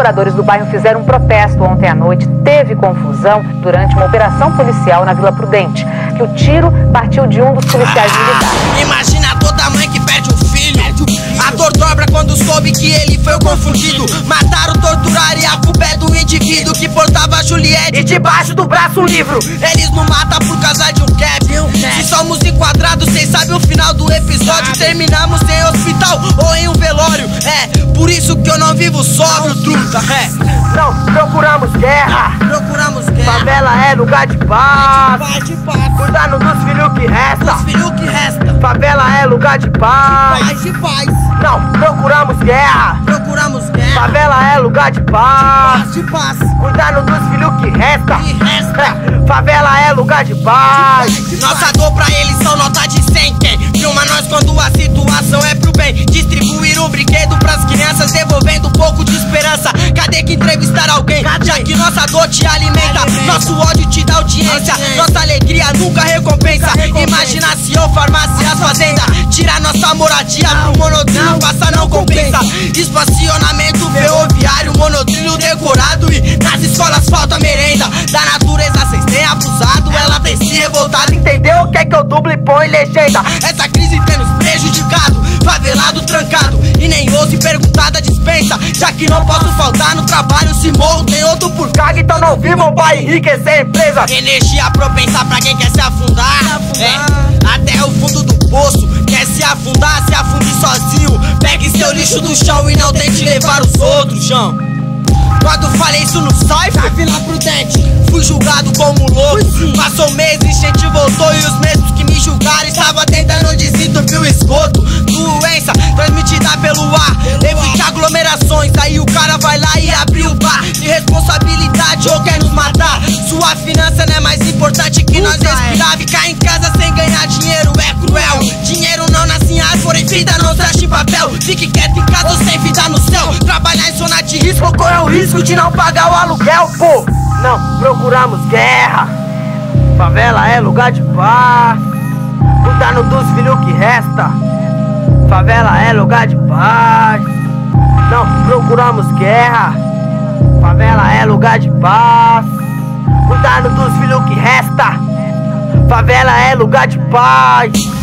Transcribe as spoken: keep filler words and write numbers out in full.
moradores do bairro fizeram um protesto ontem à noite. Teve confusão durante uma operação policial na Vila Prudente, que o tiro partiu de um dos policiais militares. Imagina a dor da mãe que perde um filho. A dor dobra quando soube que ele foi o confundido. Mataram, torturaram e a culpa é do indivíduo que portava a Juliette e debaixo do braço um livro. Eles não matam por causa de um cap. Se somos enquadrados, cês sabem o final do episódio. Terminamos em hospital ou em um velório. É, por isso que eu não vivo sóbrio, truta. É. Não procuramos guerra. Procuramos guerra. Favela é lugar de paz. De paz, de paz. Cuidando dos filhos que resta. Dos filhos que resta. Favela é lugar de paz. Paz, de paz. Não procuramos guerra. Procuramos guerra. Favela é lugar de paz. Paz, de paz. Cuidando dos filhos que resta. Que resta. É. Favela é lugar de paz. De paz. Nossa dor pra eles são nota de cem. Quem filma nós quando a situação é pro bem. Distribuir um brinquedo pras crianças, devolvendo um pouco de esperança. Cadê que entrevistar alguém? Cadê? Já que nossa dor te alimenta, alimenta. Nosso ódio te dá audiência, audiência. Nossa alegria nunca recompensa, nunca recompensa. Imagina se eu farmasse as fazendas, tirar nossa moradia não, pro monotrilho, passa não compensa. Estacionamento ferroviário, monotrilho decorado e nas escolas falta merenda. Da natureza cês têm abusado, ela tem se revoltado. Entendeu? Quer que eu duble e põe legenda? Essa crise tem nos prejudicado, favelado, trancado, e nem ouse perguntar da dispensa. Já que não posso faltar no trabalho, se morro tem outro por caga, então não vivam pra enriquecer a empresa. Energia propensa pra quem quer se afundar, se afundar. É, até o fundo do poço. Quer se afundar, se afunde sozinho. Pegue seu lixo do chão e não tente levar os outros, chão. Quando falei isso no Cypher, na Vila Prudente, fui julgado como louco. Passou meses, gente voltou e os mesmos que me julgaram estavam tentando desentupir o esgoto. Doença transmitida pelo ar, evite aglomerações. Aí o cara vai lá e abre o bar. Irresponsabilidade ou quer nos matar. Sua finança não é mais importante que nós respirar. Ficar em casa sem ganhar dinheiro é cruel. Dinheiro não nasce em árvore, vida não nasce em papel. Fique quieto em casa sem vida no céu. Trabalhar em zona de risco corre o risco de não pagar o aluguel, pô. Não procuramos guerra. Favela é lugar de paz. Cuidando dos filhos que resta. Favela é lugar de paz. Não procuramos guerra. Favela é lugar de paz. Cuidando dos filhos que resta. Favela é lugar de paz.